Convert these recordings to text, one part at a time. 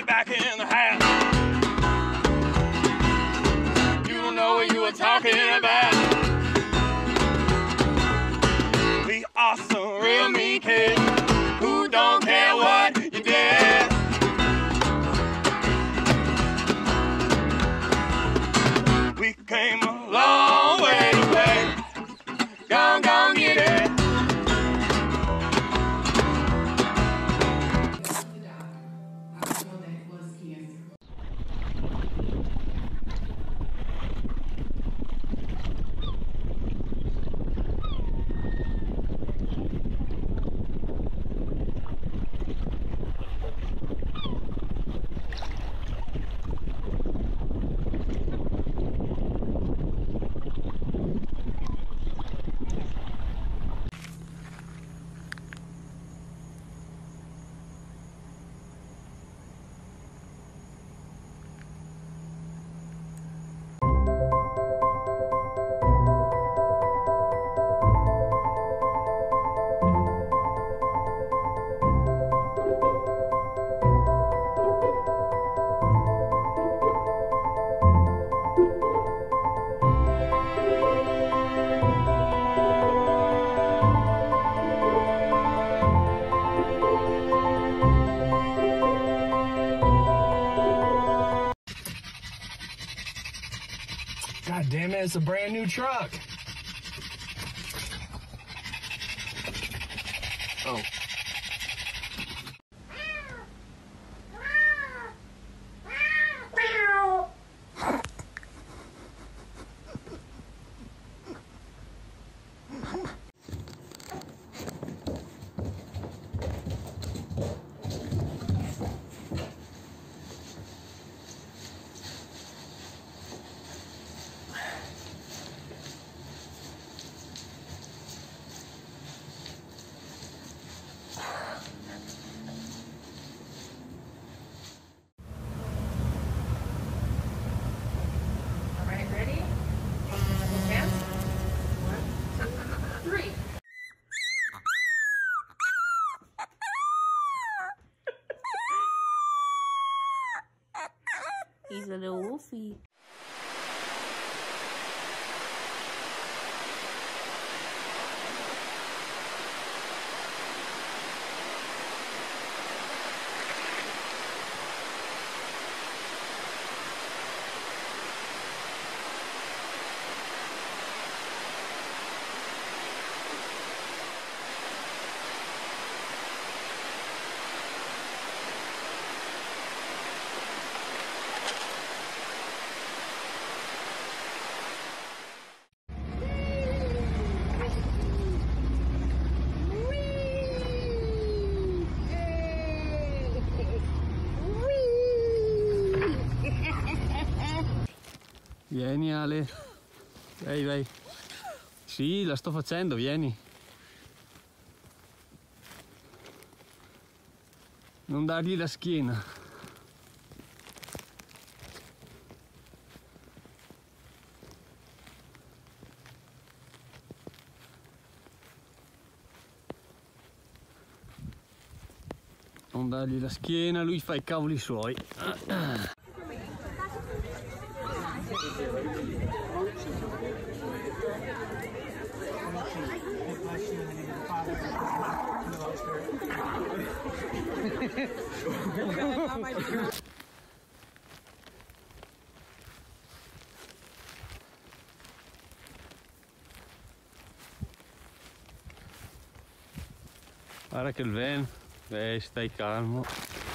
it back in the hat. You don't know what you were talking about. We are some real mean kids who don't care what you did. We came a long way to play. Gone, gone, get it. God damn it, it's a brand new truck. Oh. He's a little wolfie. Vieni Ale, vai vai. Sì, la sto facendo, vieni. Non dargli la schiena. Non dargli la schiena, lui fa i cavoli suoi. Guarda che il vento, stai calmo.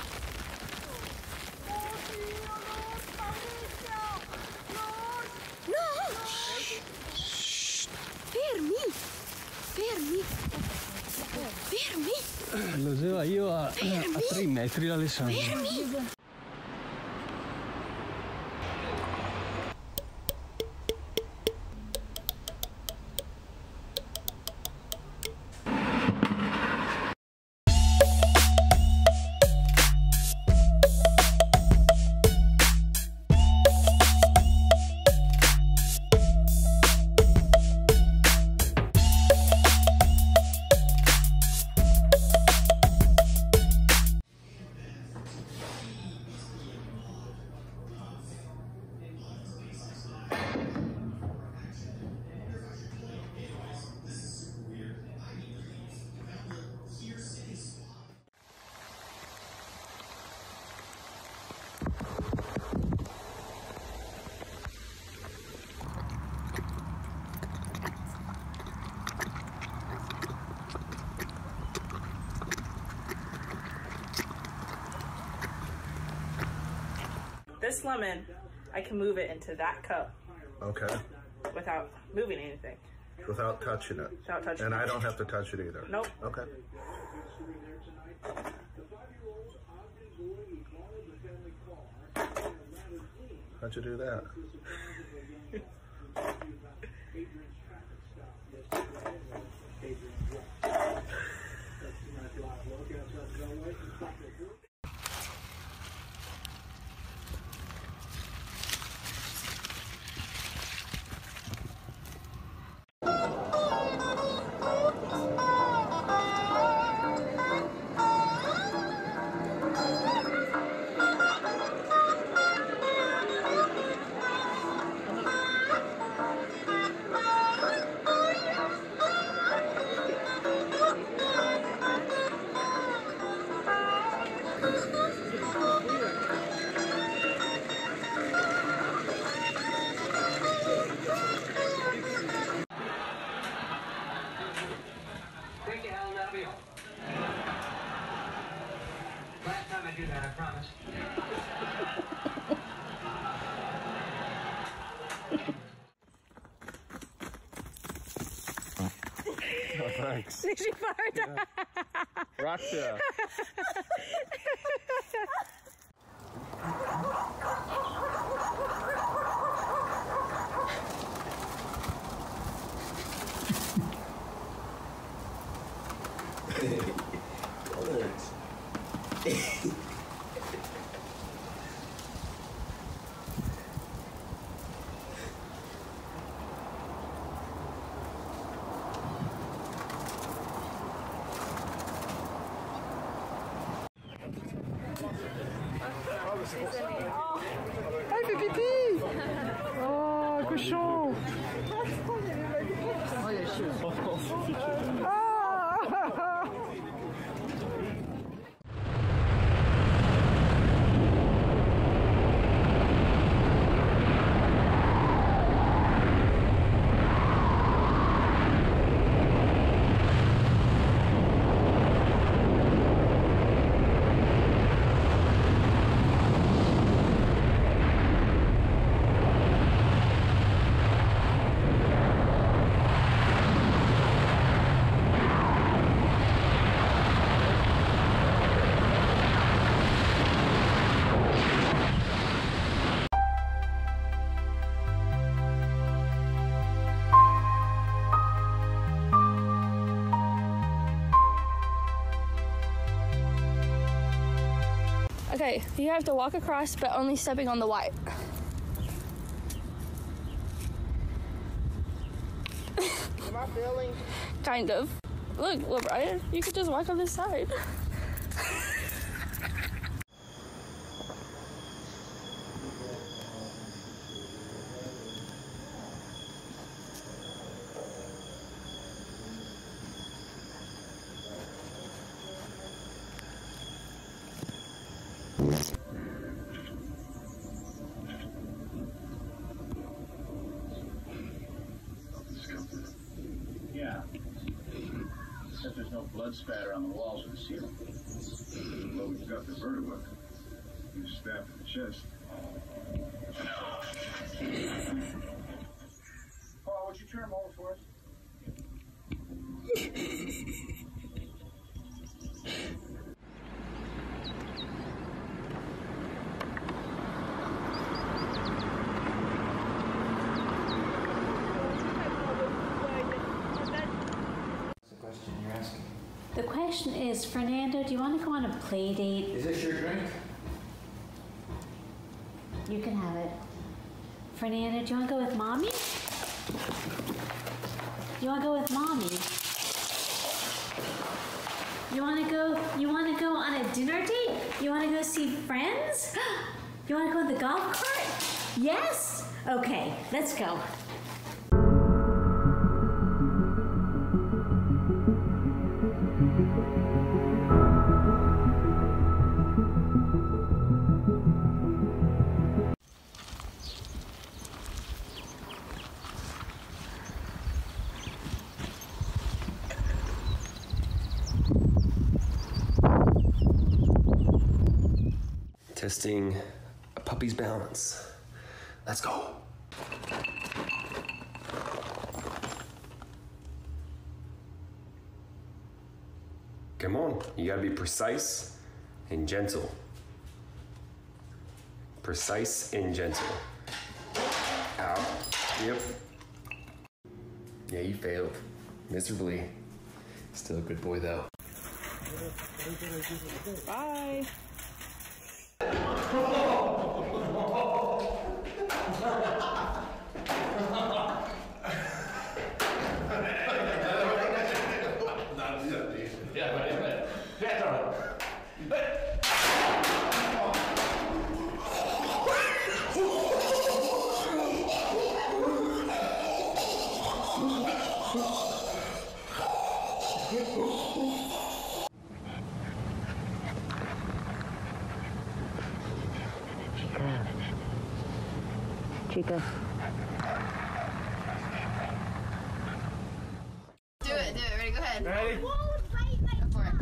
Fermi! Lo so io a 3 metri Alessandro. Fermi! this lemon, I can move it into that cup. Okay. Without moving anything. Without touching it. Without touching and it. I don't have to touch it either. Nope. Okay. How'd you do that? Last time I do that, I promise. Oh, thanks. Did you fart? Gotcha. Hey, Pépiti! Oh, cochon! Ah! Okay, you have to walk across, but only stepping on the white. Am I failing? Kind of. Look, Brian, you could just walk on this side. Yeah. Except there's no blood spatter on the walls or the ceiling. Well, we've got the vertebra. You stabbed in the chest. Paul, would you turn him over for us? The question is, Fernando, do you want to go on a play date? Is this your drink? You can have it. Fernando, do you want to go with Mommy? You want to go with Mommy? You want to go on a dinner date? You want to go see friends? You want to go on the golf cart? Yes? Okay, let's go. Testing puppy's balance. Let's go. Come on, you gotta be precise and gentle. Precise and gentle. Out. Yep. Yeah, you failed. Miserably. Still a good boy though. Bye. Chica. Do it. Ready? Go ahead. Ready? Go for it.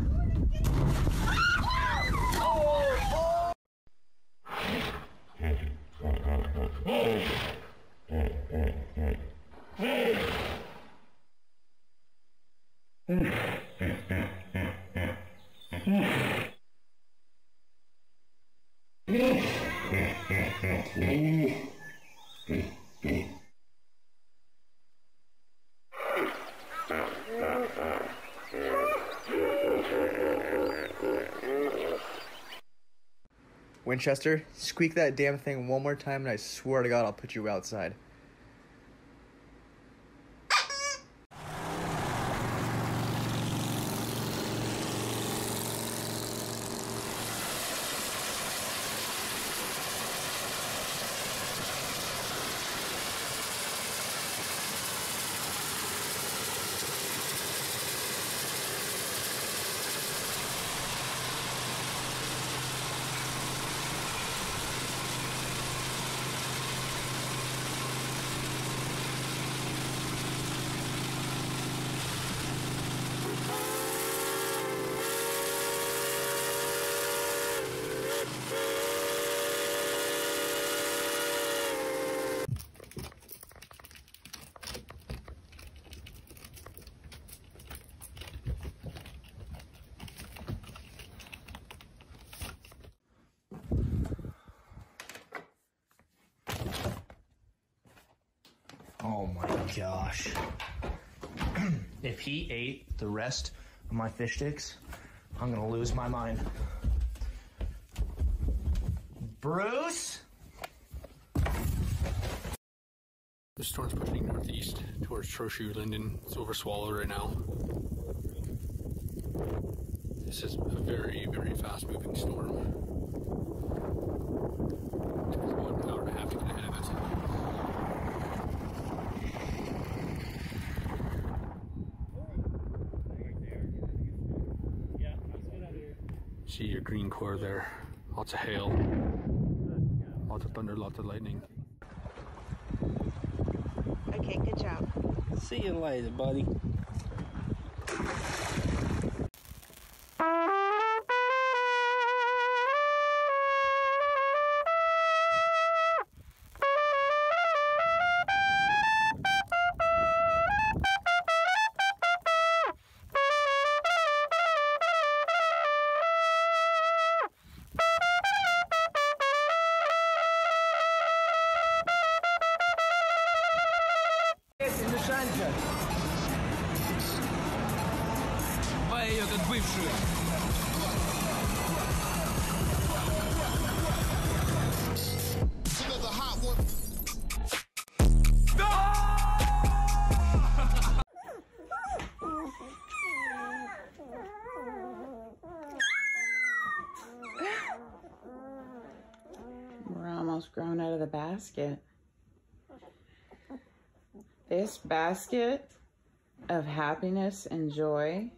Winchester, squeak that damn thing one more time and I swear to God I'll put you outside. Oh my gosh. If he ate the rest of my fish sticks, I'm gonna lose my mind. Bruce? The storm's pushing northeast towards Trochu, Linden. It's over Swallow right now. This is a very, very fast moving storm. It took us about an hour and a half to get ahead of this. See your green core there. Lots of hail, lots of thunder, lots of lightning. Okay, good job. See you later, buddy. Ее как бывшую. We're almost grown out of the basket. This basket of happiness and joy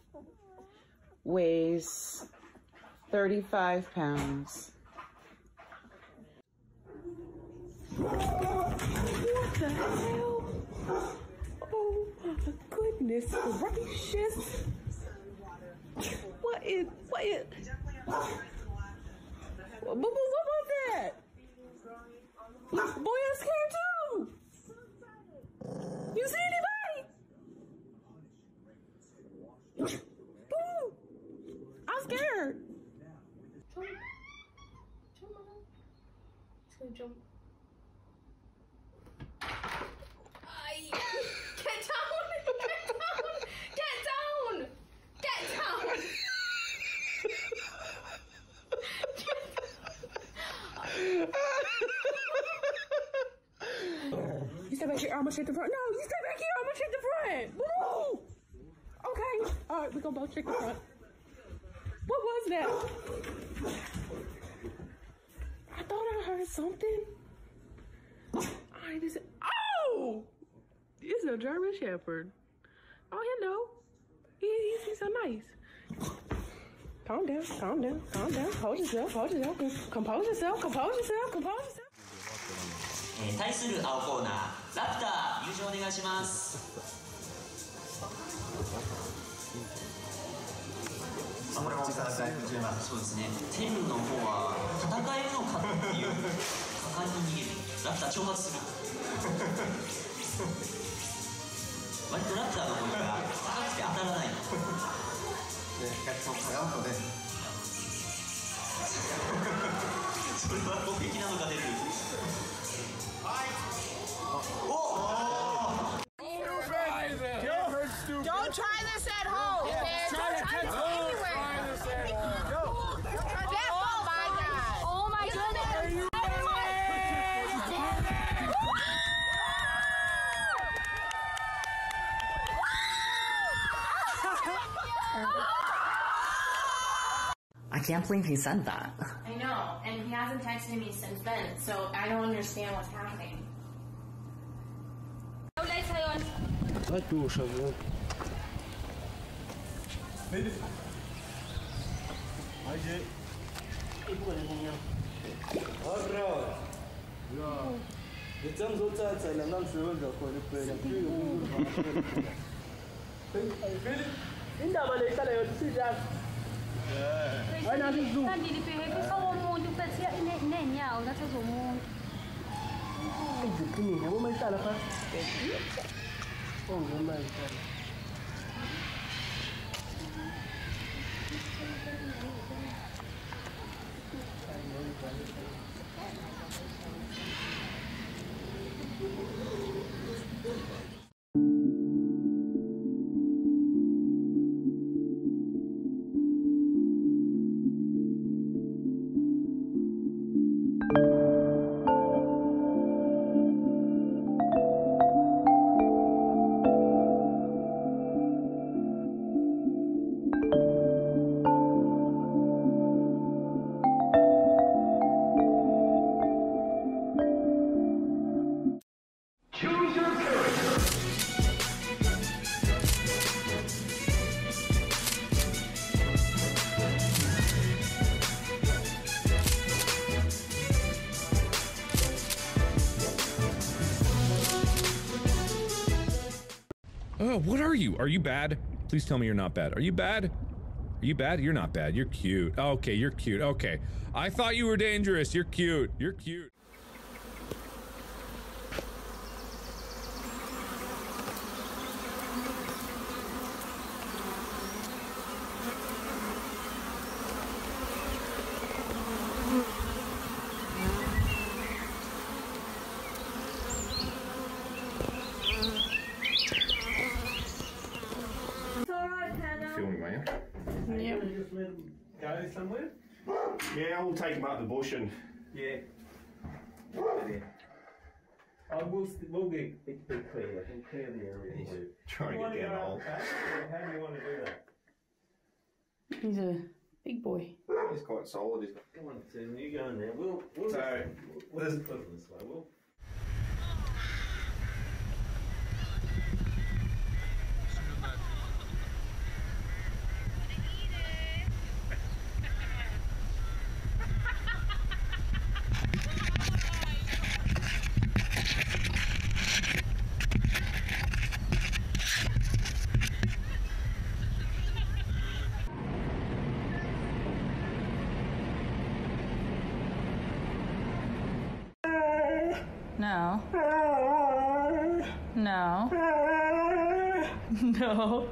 weighs 35 pounds. What the hell? Oh my goodness gracious. What was that? gonna jump. Get down! Get down! Get down! You stay back here, I'm gonna shake the front. No, you stay back here, I'm gonna shake the front. Woo! Okay. All right, we're gonna both shake the front. What was that? I thought I heard something. Oh! It's a German Shepherd. Oh, hello. He's so nice. Calm down, calm down, calm down. Hold yourself, hold yourself. Compose yourself, compose yourself, compose yourself. 対する青コーナー、ラプター、優勝お願いします。これも10番、そうですね。天の方は戦えるのかっていう果敢に逃げる。ラプター挑発する。割とラプターの方が高くて当たらないの。それは攻撃なのが出る。 Don't try this at home, man. Don't try this anywhere. Oh my God. Oh my goodness. I can't believe he said that. I know, and he hasn't texted me since then, so I don't understand what's happening. Let's go, Shavu. Hadi. Abra. Ja. Jetzt haben so Zeit, dann kannst du runter vor der Pelle. Ainda vai deixar eu te já. Vai na vizu. Kan di DPW ko sa mo di pa siya niya, o nasa sumo. Ai, dikini, eu vou mais tarde, tá? Oh, vou mais tarde. What are you? Are you bad? Please tell me you're not bad. Are you bad? Are you bad? You're not bad. You're cute. Okay, you're cute. Okay. I thought you were dangerous. You're cute. You're cute. Go somewhere? Yeah, we'll take him up the bush and... Yeah. We'll get clear. We'll clear the area. He's trying to get down hole. How do you want to do that? He's a big boy. He's quite solid. He's got... Come on, Tim, you go in there. We'll so, put it this way. We'll... No. No. No.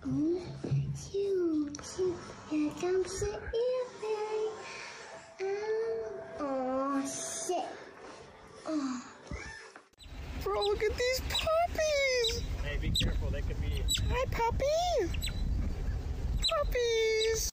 Oh, shit. Oh. Bro, look at these puppies! Hey, be careful. They could be. Hi, puppy! Puppies!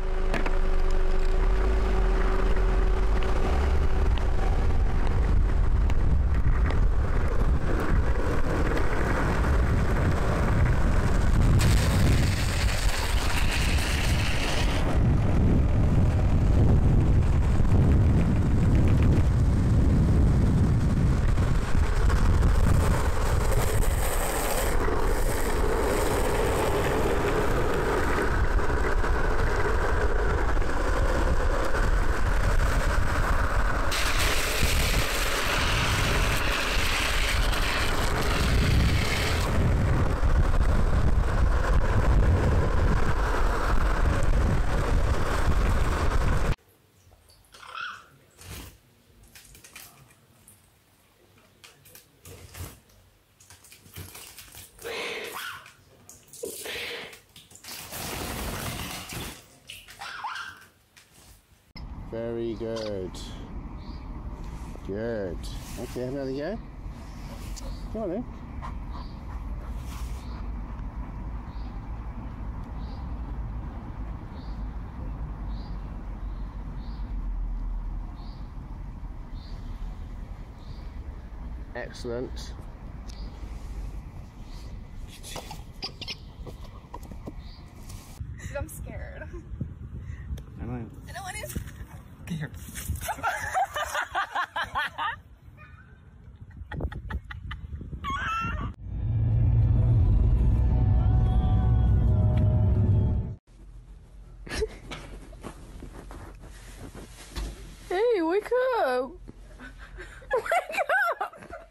Very good. Good. Okay, have another go. Come on then. Excellent. I'm scared. I know. I don't want to. Get here. Hey, wake up! Wake up!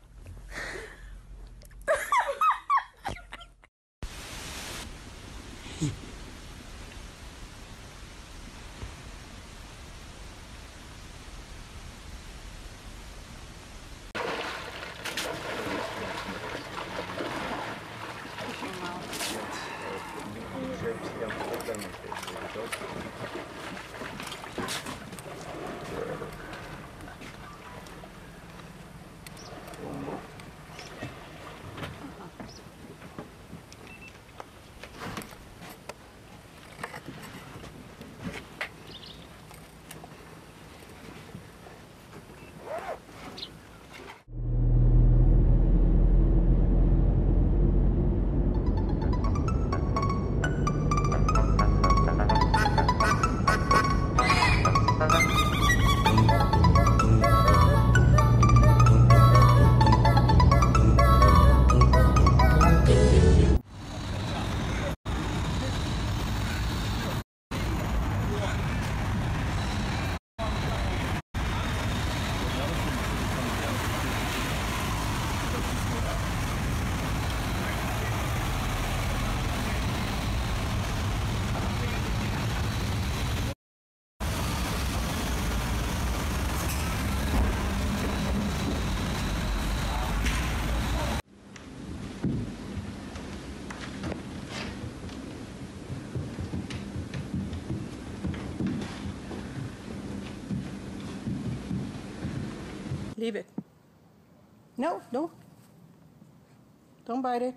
Leave it. No, no. Don't bite it.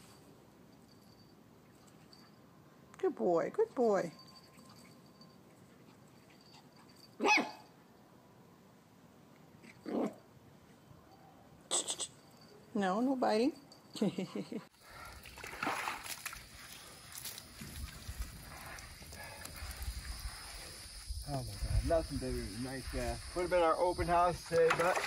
Good boy, good boy. No, no biting. Oh my god, nothing bigger than nice gas. Would have been our open house today, but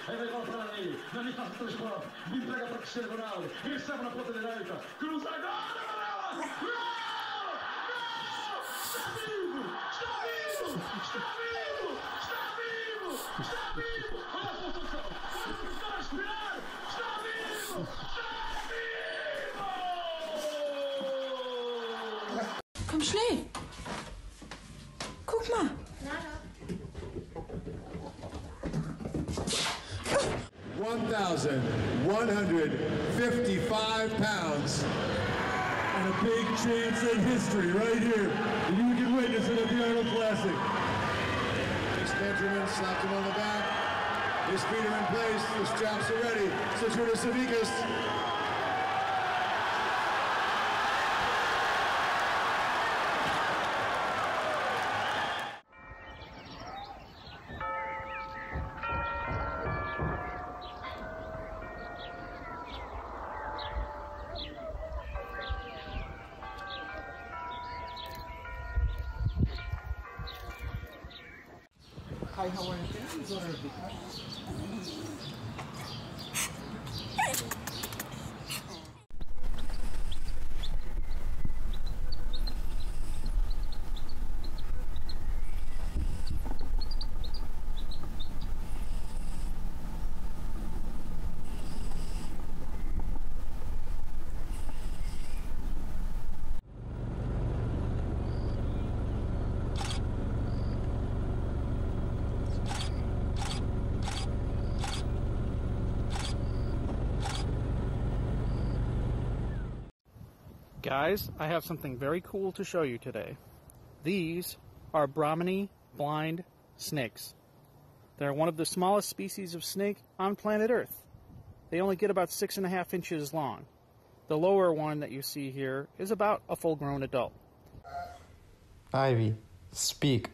Aí, na minha casa do esporte, me pega para Cristiano Ronaldo, recebe na ponta direita, cruza agora, está vivo, está vivo, está vivo, está vivo, está vivo, olha a sua situação, está a respirar, está vivo, está vivo! Komm schnell! Guck mal! 1,155 pounds. And a big chance at history right here. And you can witness it at the Arnold Classic. Chris Benjamin slapped him on the back. His feet are in place. The straps are ready. Zydrunas Savickas. Guys, I have something very cool to show you today. These are Brahminy blind snakes. They're one of the smallest species of snake on planet Earth. They only get about 6.5 inches long. The lower one that you see here is about a full-grown adult. Ivy, speak.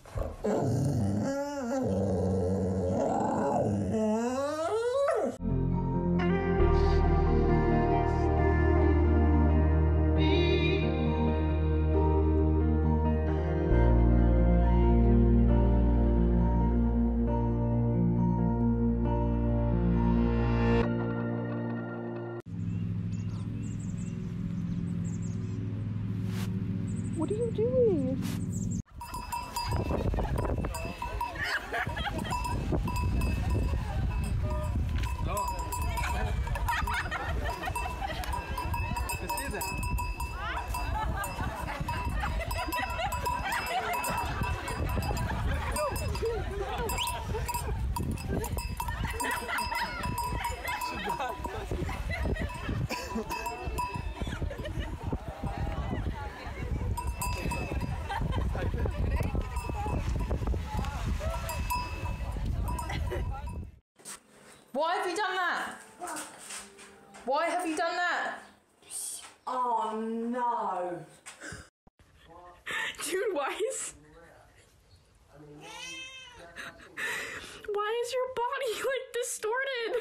What are you doing? Why have you done that? Why have you done that? Oh no. Dude, why is your body like distorted?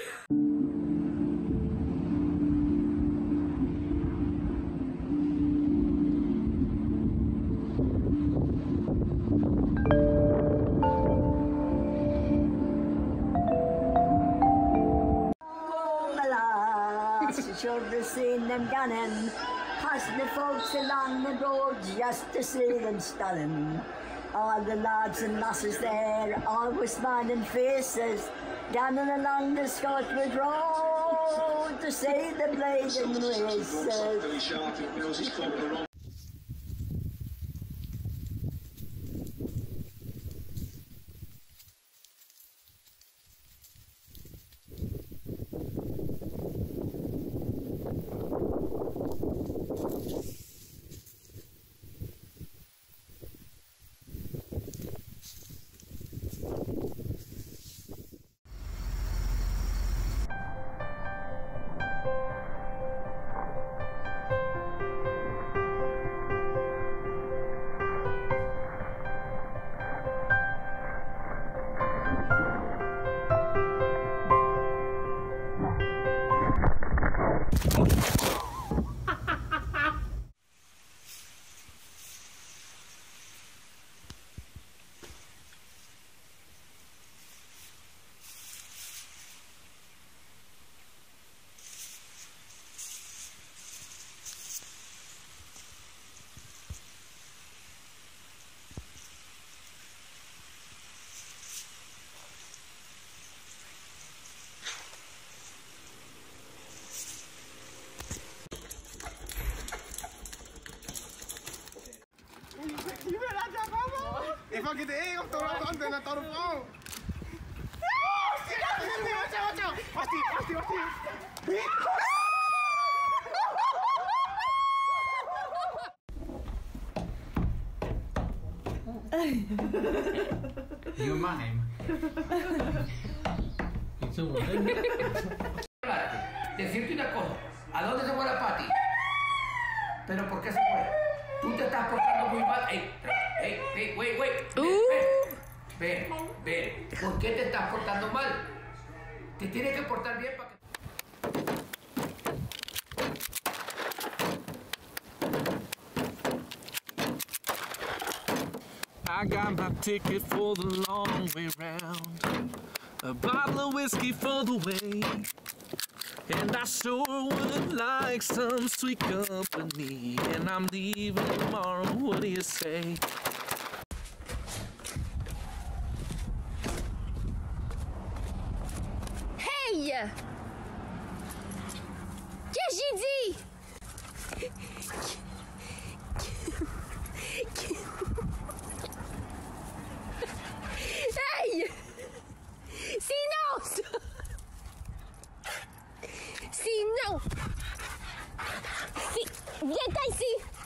Should have seen them gunning, passing the folks along the road just to see them stunning. All the lads and lasses there, all with smiling faces, gunning along the Scotland road to see the blazing races. dang, I'm throwing the phone. Oh, shit, watch out. Watch this. You mime. Decirte una cosa, ¿a dónde se fue la Patty? ¿Pero por qué se fue? Tú te estás portando muy mal. Wait. Ven. ¿Por qué te estás portando mal? Te tienes que portar bien para que... I got my ticket for the long way round, a bottle of whiskey for the way, and I sure would like some sweet company, and I'm leaving tomorrow, what do you say? Hey! Qu'est-ce que j'ai dit? Hey! Sinon! Sinon! Viens ici!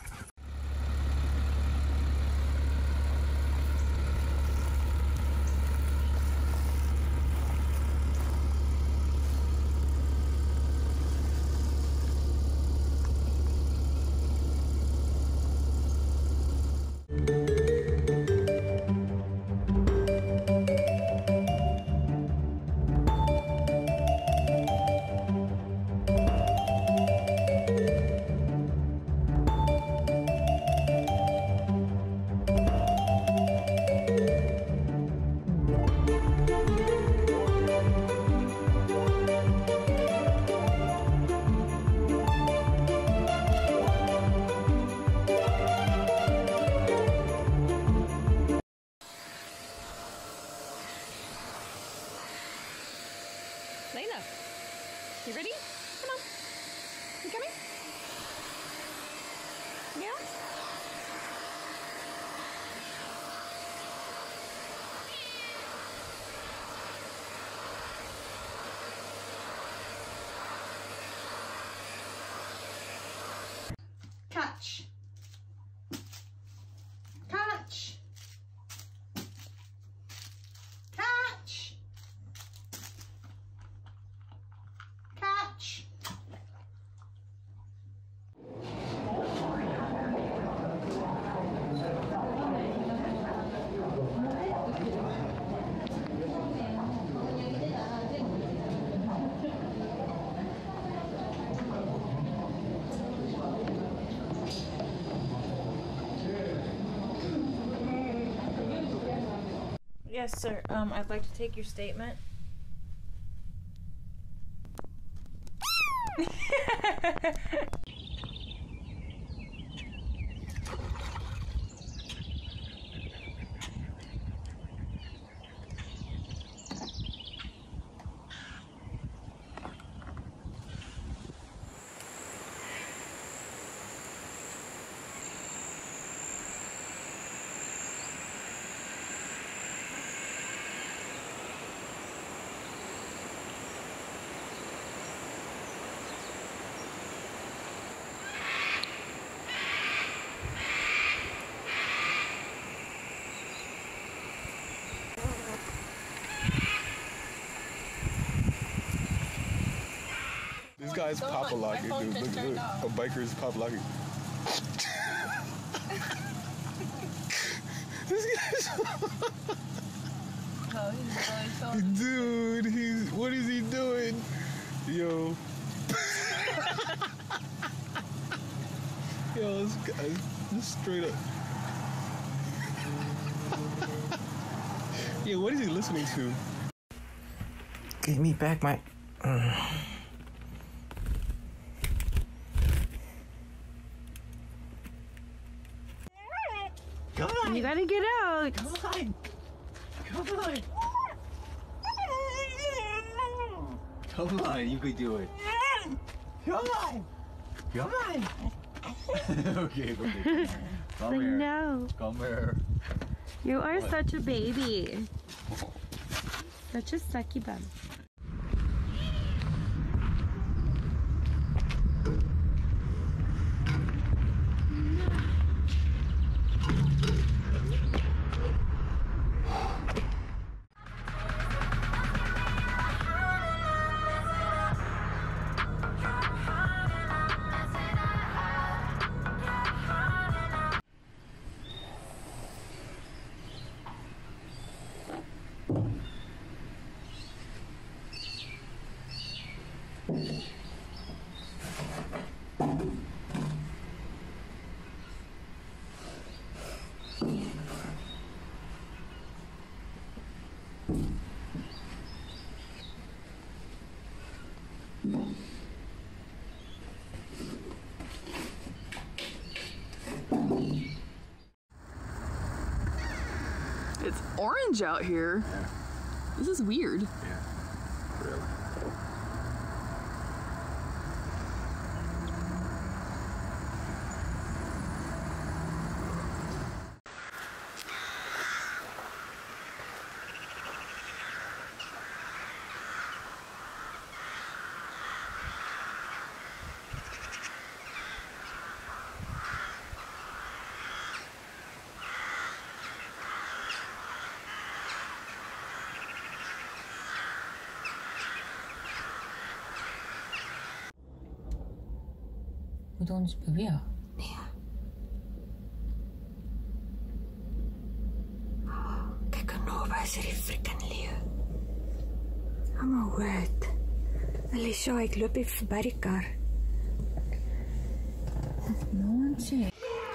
Layla, you ready? Come on. You coming? Yeah? Catch. Catch. Catch. Catch. Yes, sir. I'd like to take your statement. This guy's pop-a-locking, dude. Look. A biker is pop-locking. This guy's... Dude, what is he doing? Yo. Yo, this guy's just straight up. Yo, what is he listening to? Give me back my... Come on. You gotta get out. Come on. Come on. Come on, you could do it. Come on. Come on. Okay. Come Say here. no. Come here. You are such a baby. Such a sucky bum. It's orange out here. Yeah. This is weird. Yeah, really. Udon's beweer. Kyk hoe naby is hierdie freaking leeu. Oh my word. Alicia, ek loop hier verby die kar. Nonsie.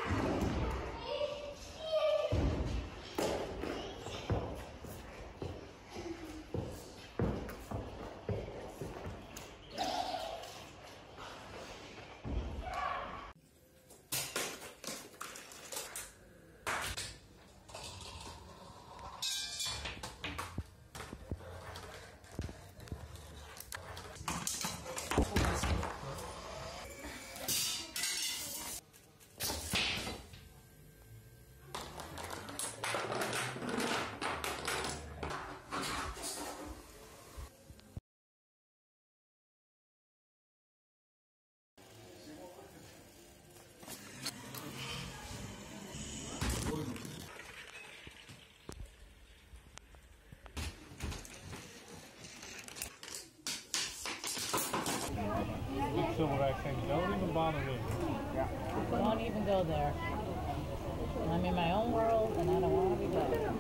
So what I think, don't even bother with it. Don't even go there. I'm in my own world and I don't want to be there.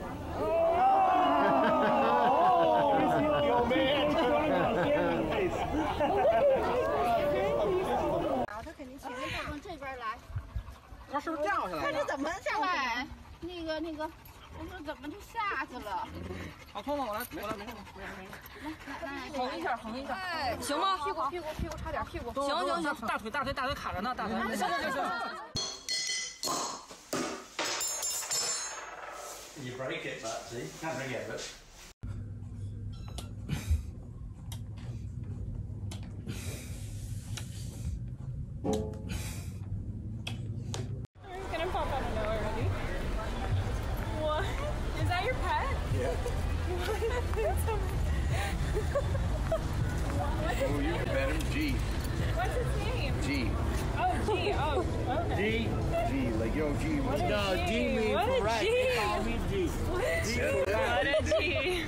Yo, man! 他肯定前面再往这边来。 他是不是掉下来了？ 他是怎么下来？那个，我说怎么就下去了？ 好，痛吗？我来，没事。 来， 横一下，哎，行吗？ 屁股差点屁股。 行， 大腿卡着呢，大腿。 行。 You break it, but see, can't bring it, but. He's gonna pop out of nowhere, ready? What? Is that your pet? Yeah. Oh, you can bet him G. What's his name? G. Oh, G. Oh, okay. G, like yo, G. What a No, G. G means What a right. G. They call me G. What a G.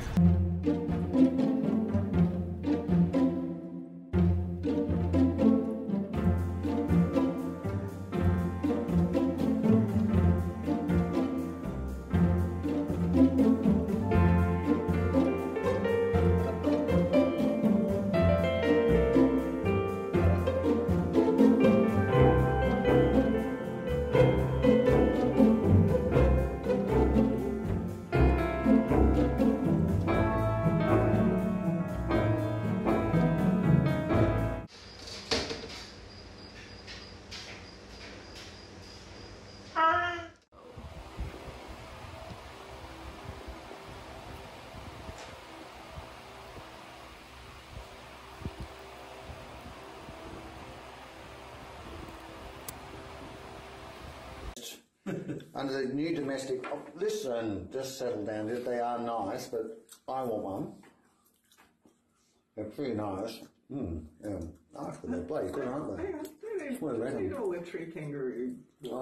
And the new domestic, listen, just settle down. They are nice, but I want one. They're pretty nice. Yeah, nice, but they're bloody good, aren't they? What do you know, a tree kangaroo.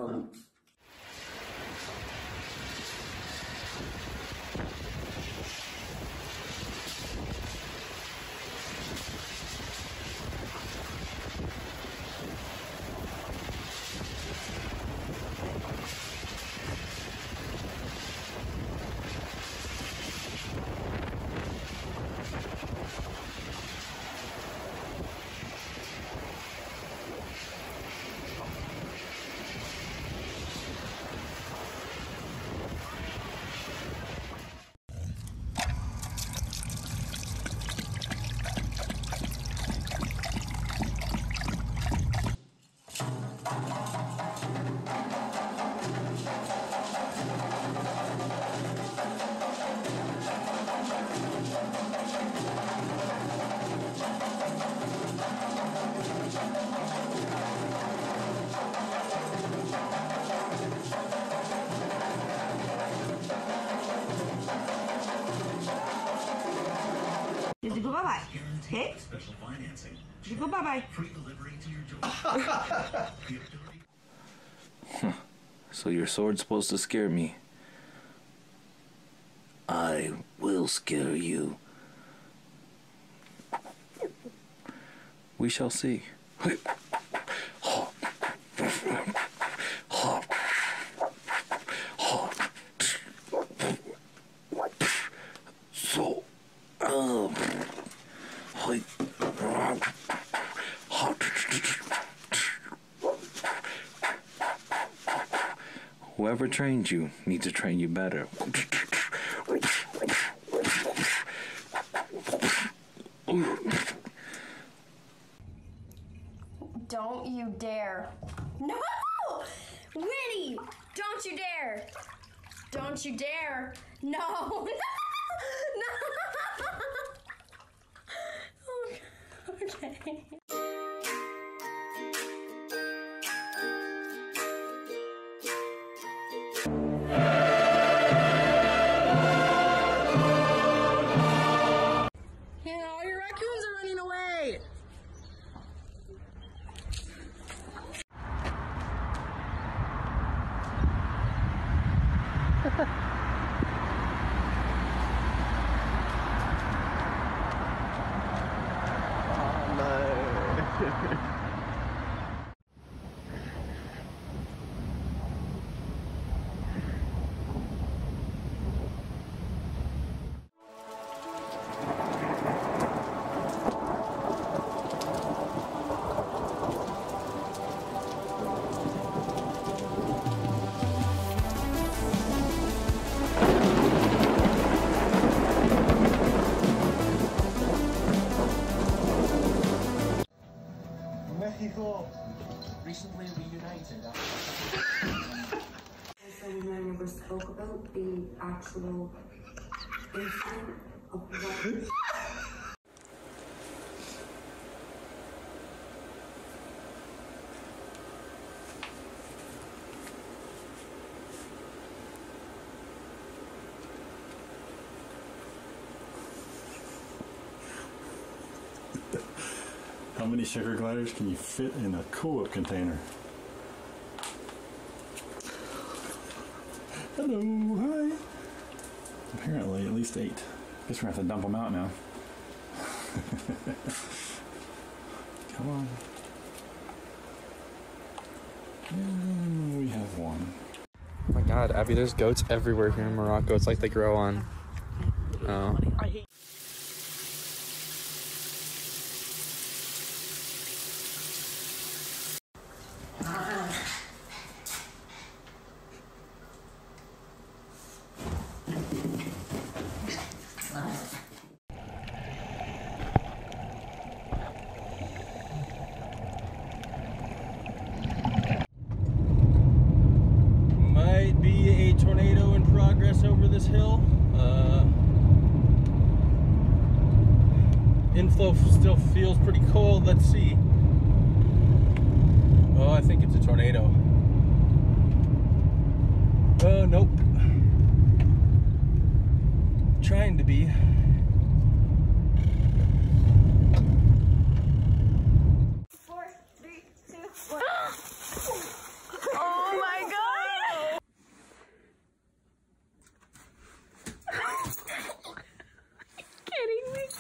Did you go bye-bye? Okay? Did you go bye-bye? So your sword's supposed to scare me. I will scare you. We shall see. So, whoever trained you needs to train you better. Don't you dare. No! Winnie! Don't you dare! Don't you dare! No! No! No! Okay. Yeah, all your raccoons are running away. Mexico recently reunited. When we spoke about the actual incident of what. How many sugar gliders can you fit in a Cool-Whip container? Hello, hi. Apparently, at least 8. Guess we're gonna have to dump them out now. Come on. And we have 1. Oh my god, Abby, there's goats everywhere here in Morocco. It's like they grow on. Oh. Might be a tornado in progress over this hill. Inflow still feels pretty cold. Let's see. Oh, I think it's a tornado. Nope. Trying to be. Oh my god! Kidding me?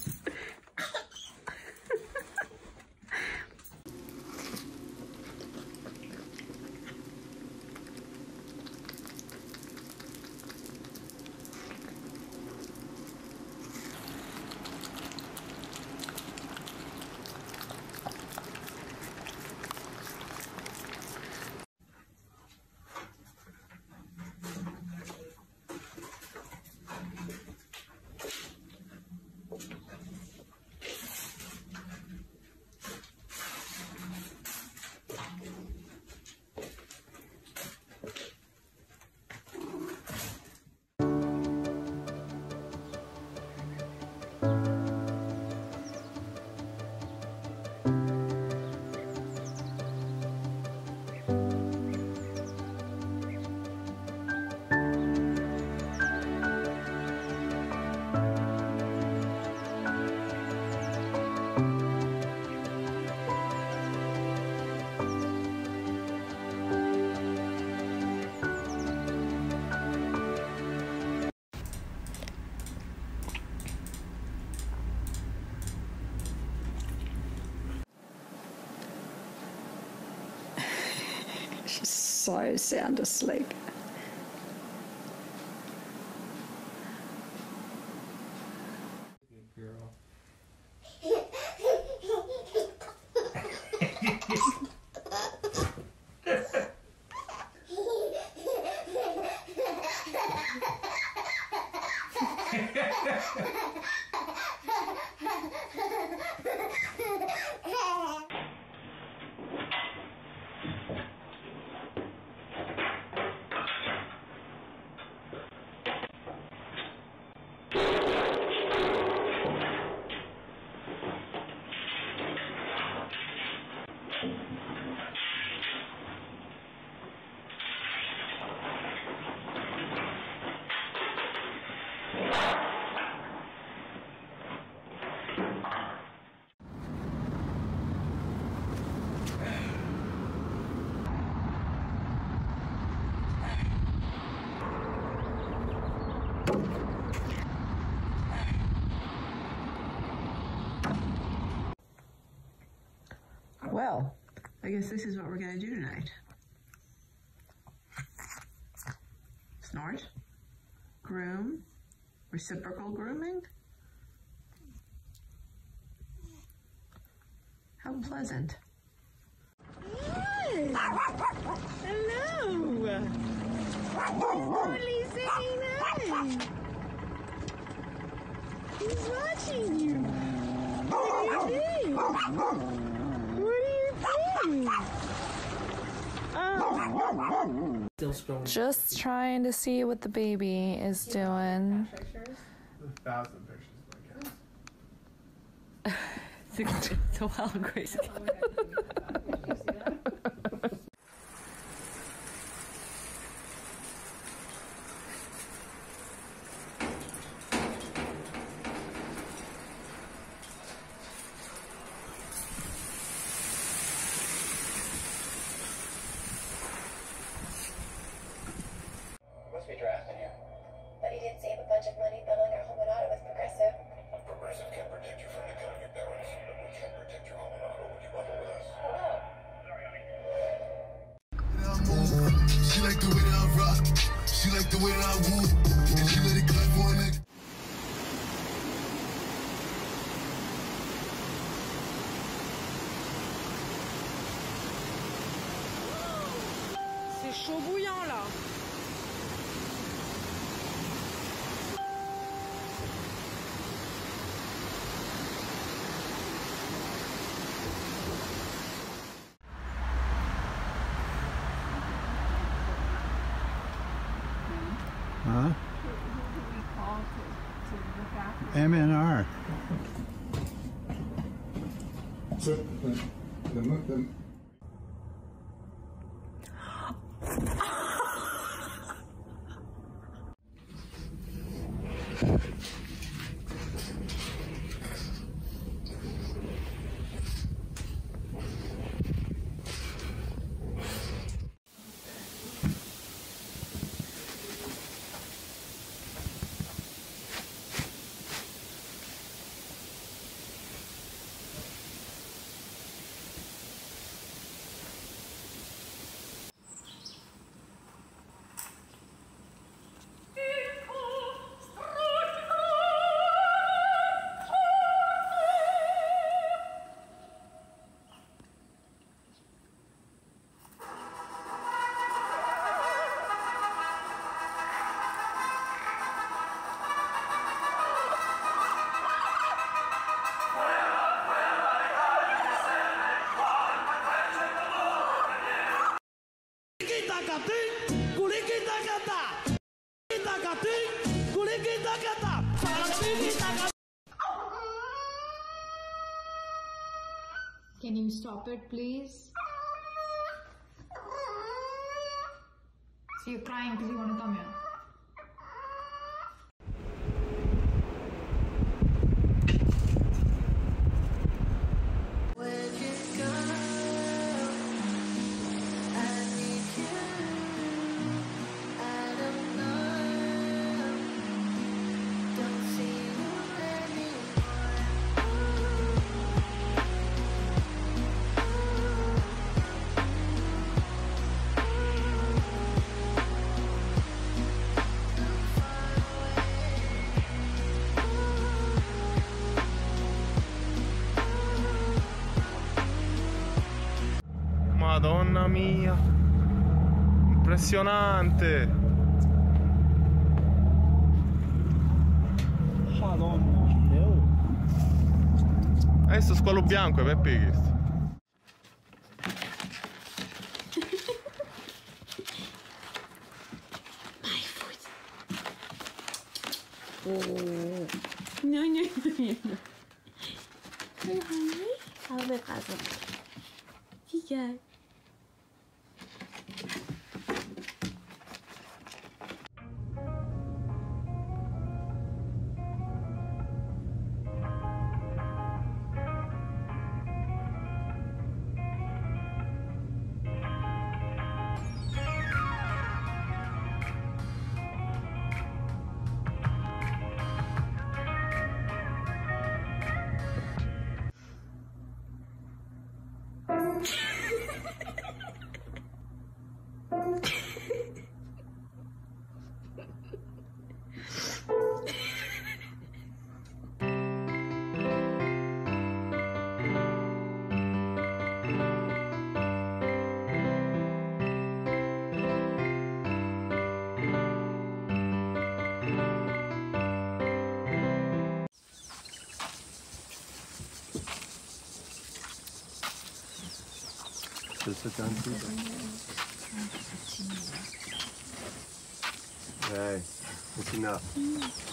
She's so sound asleep. Well, I guess this is what we're gonna do tonight. Snort, groom, reciprocal grooming. How pleasant. Hello! Charlie saying hi! He's watching you! What do you think? Just trying to see what the baby is doing. 1,000 pictures, It's a wild and crazy. Must be drafting you. But he did save a bunch of money bundling our home and auto with Progressive. Progressive can protect you from the gun of your parents, but we can't protect your home and auto when you bundle with us. She like the way that I rock. She like the way that I woo. And she let it clap for a nigga. C'est chaud bouillant là. Huh? MNR. So the Can you stop it, please? So you're crying because you want to come here. Madonna mia, impressionante. Madonna, meu. Sto squalo bianco è Peppi questo. No, no, no. Are you hungry? I'll be awesome. Yeah. Sit down, Hey, it's enough.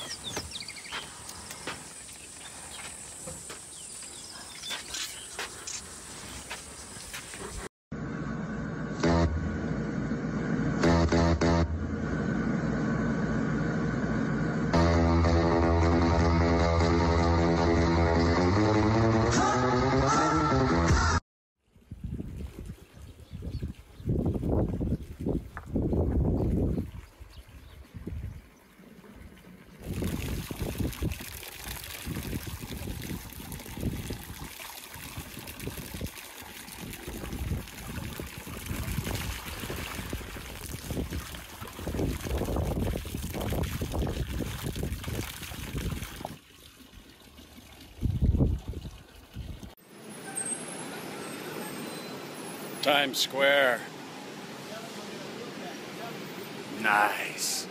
Times Square. Nice.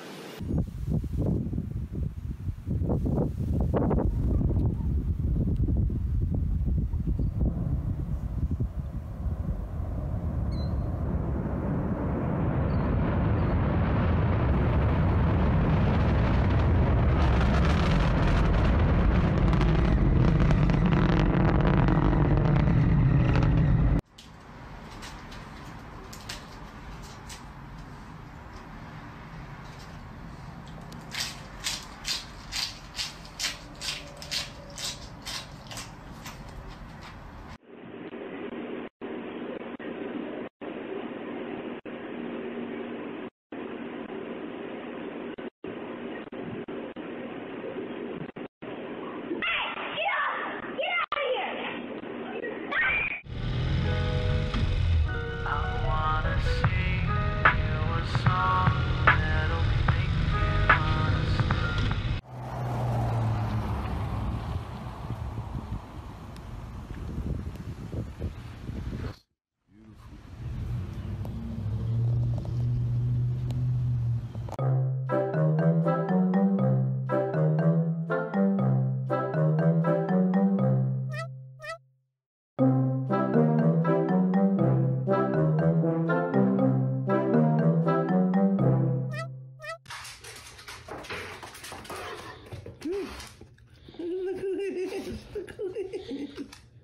Look who it is. Look who it is.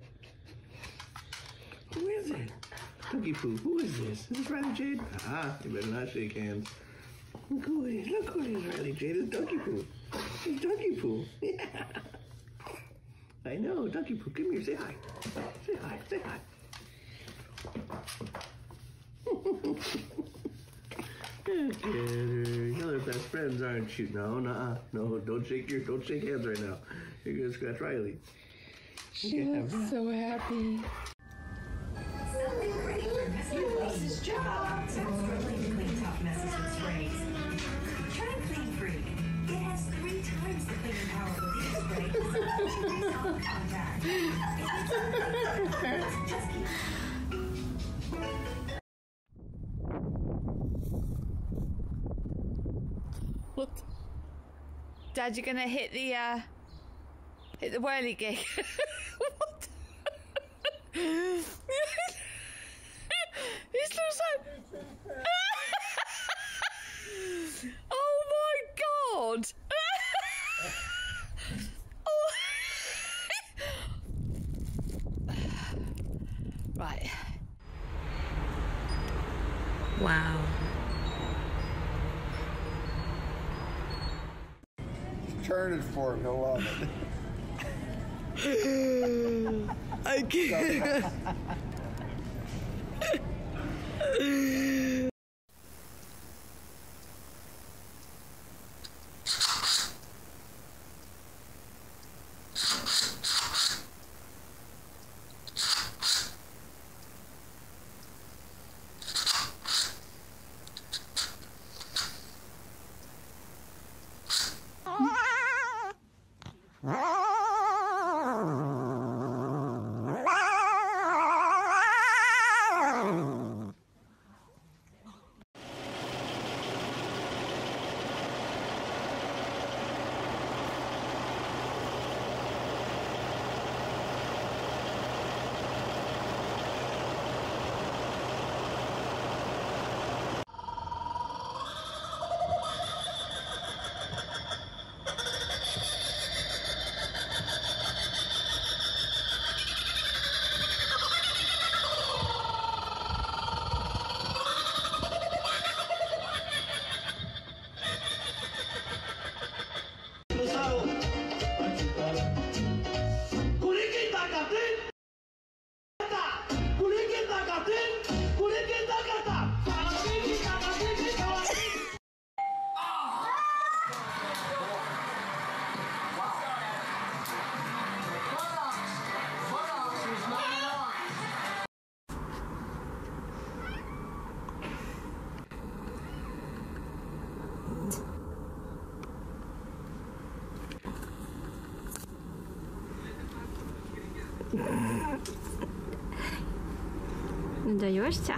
Who is it? Cookie Poo. Who is this? Is this Riley Jade? Ah, you better not shake hands. Look who it is. Look who it is, Riley Jade. It's Donkey Poo. It's Donkey Poo. Yeah. I know. Donkey Poo, come here. Say hi. Say hi. Say hi. Y'all are best friends, aren't you? No, no, don't shake hands right now. You're gonna scratch Riley. She looks so happy. Something great for Mr. Weiss's job. I'm struggling to clean tough messes with sprays. Try Clean Freak. It has 3 times the cleaning power of the spray, so it's on contact. Just keep. What? Dad, you're gonna hit the whirly gig. What? This looks like. Oh my god! Oh. Right. Wow. Turn it for him, he'll love it. I can't. Даешься?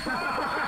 Ha